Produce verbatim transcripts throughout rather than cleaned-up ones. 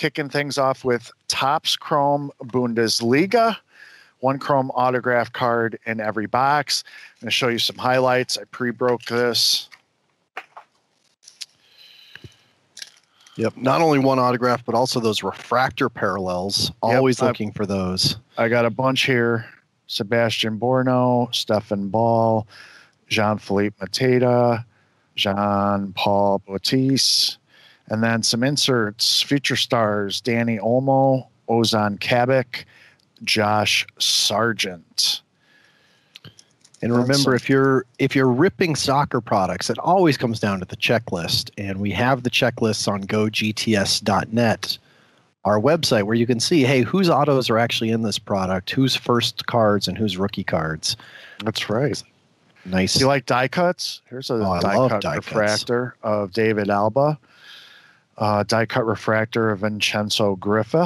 kicking things off with Topps Chrome Bundesliga. One Chrome autograph card in every box. I'm going to show you some highlights. I pre-broke this. Yep. Not only one autograph, but also those refractor parallels. Always yep, looking I've, for those. I got a bunch here. Sebastian Borno, Stefan Ball, Jean-Philippe Mateta, Jean-Paul Baptiste, and then some inserts, feature stars, Danny Olmo, Ozan Kabak, Josh Sargent. And remember, if you're if you're ripping soccer products, it always comes down to the checklist. And we have the checklists on go G T S dot net, our website, where you can see, hey, whose autos are actually in this product, whose first cards and whose rookie cards. That's right. Nice. Do you like die cuts? Here's a oh, die cut die refractor cuts. Of David Alba. Uh, die cut refractor of Vincenzo Griffa.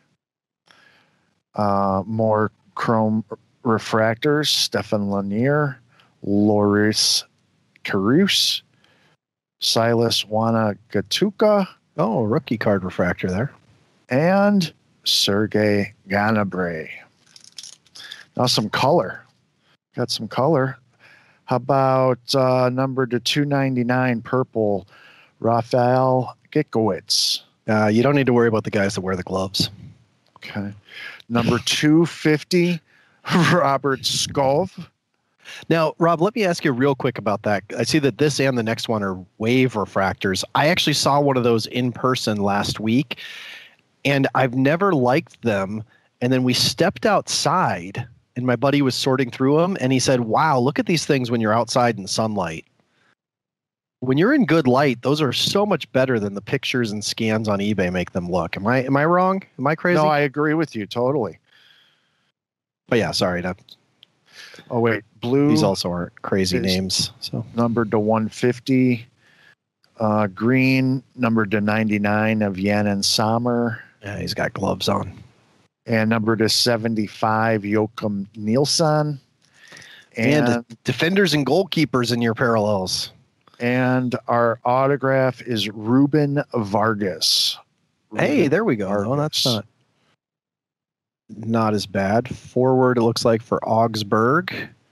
Uh, more chrome refractors, Stefan Lanier, Loris Karius, Silas Wanagatuka. Oh, rookie card refractor there. And Sergei Ganabre. Now some color. Got some color. How about uh, number to two ninety-nine purple, Rafael Gikowicz. Uh, you don't need to worry about the guys that wear the gloves. Okay. Number two fifty, Robert Skov. Now, Rob, let me ask you real quick about that. I see that this and the next one are wave refractors. I actually saw one of those in person last week, and I've never liked them. And then we stepped outside, and my buddy was sorting through them, and he said, wow, look at these things when you're outside in sunlight. When you're in good light, those are so much better than the pictures and scans on eBay make them look. Am I am I wrong? Am I crazy? No, I agree with you totally. But yeah, sorry. Not, oh wait, blue. These also aren't crazy names. So numbered to one fifty. Uh, green numbered to ninety-nine of Yann Sommer. Yeah, he's got gloves on. And numbered to seventy-five, Joachim Nielsen. And, and defenders and goalkeepers in your parallels. And our autograph is Ruben Vargas. Ruben hey, there we go. Vargas. Oh, that's not not as bad. Forward, it looks like for Augsburg.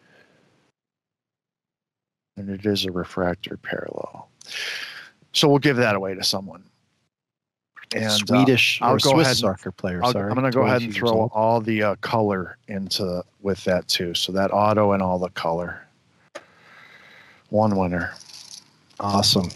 And it is a refractor parallel. So we'll give that away to someone. And Swedish uh, I'll or go Swiss ahead, soccer player. I'll, sorry, I'm going to go ahead and throw old. all the uh, color into with that too. So that auto and all the color. One winner. Awesome.